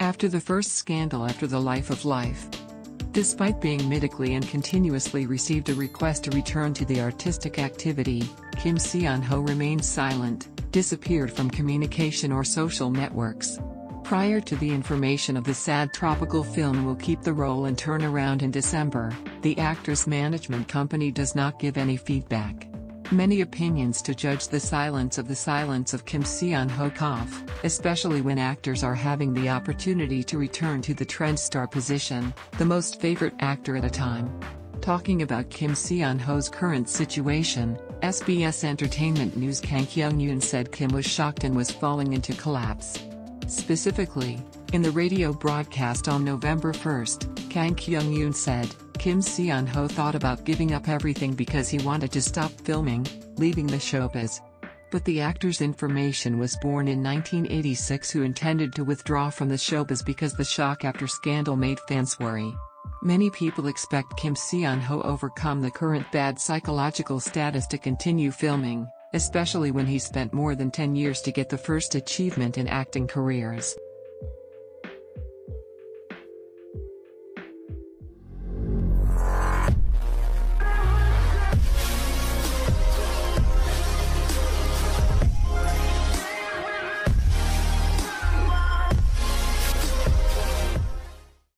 after the first scandal after The Life of Life. Despite being medically and continuously received a request to return to the artistic activity, Kim Seon-ho remained silent, disappeared from communication or social networks. Prior to the information of the sad tropical film will keep the role and turn around in December, the actor's management company does not give any feedback. Many opinions to judge the silence of Kim Seon-ho cough, especially when actors are having the opportunity to return to the trend star position, the most favorite actor at a time. Talking about Kim Seon-ho's current situation, SBS Entertainment News Kang Kyung-yoon said Kim was shocked and was falling into collapse. Specifically, in the radio broadcast on November 1, Kang Kyung-yoon said, Kim Seon-ho thought about giving up everything because he wanted to stop filming, leaving the showbiz. But the actor's information was born in 1986 who intended to withdraw from the showbiz because the shock after scandal made fans worry. Many people expect Kim Seon-ho overcome the current bad psychological status to continue filming, especially when he spent more than 10 years to get the first achievement in acting careers.